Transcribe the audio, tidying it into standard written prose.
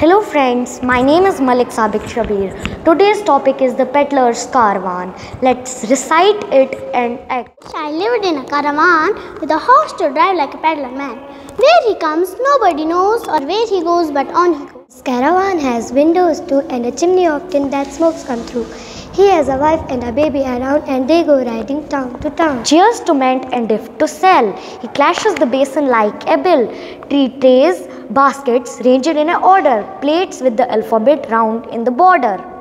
Hello friends, my name is Malik Sabik Shabir. Today's topic is the peddler's caravan. Let's recite it and act. I lived in a caravan with a horse to drive like a peddler man. Where he comes, nobody knows, or where he goes, but on he goes. This caravan has windows too and a chimney often that smokes come through. He has a wife and a baby around and they go riding town to town. Cheers to mend and if to sell. He clashes the basin like a bill. Trays, baskets ranged in a order. Plates with the alphabet round in the border.